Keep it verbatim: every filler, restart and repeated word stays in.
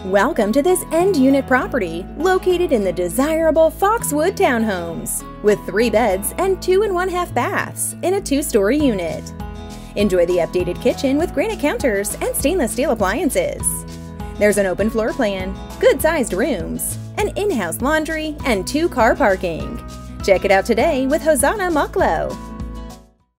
Welcome to this end unit property located in the desirable Foxwood Townhomes with three beds and two and one half baths in a two-story unit. Enjoy the updated kitchen with granite counters and stainless steel appliances. There's an open floor plan, good-sized rooms, an in-house laundry, and two car parking. Check it out today with Hosanna Mucklo.